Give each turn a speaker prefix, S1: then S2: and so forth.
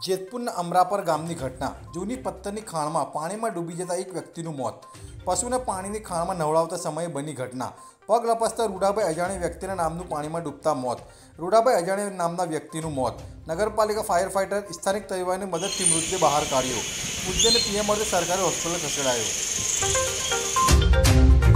S1: જેતપુરના અમરાપર ગામની ઘટના। જૂની પથ્થરની ખાણમાં પાણીમાં ડૂબી જતા એક વ્યક્તિનું મોત। પશુને પાણીની ખાણમાં નવડાવતા સમયે બની ઘટના। પગ લપસતા રૂડાભાઈ અજાણી વ્યક્તિના નામનું પાણીમાં ડૂબતા મોત। રૂડાભાઈ અજાણી નામના વ્યક્તિનું મોત। નગરપાલિકા ફાયર ફાઇટર સ્થાનિક તરીવારની મદદથી મૃતદેહ બહાર કાઢ્યો। મૃતદેહને પીએમ અર્થે સરકારી હોસ્પિટલ ખસેડાયો।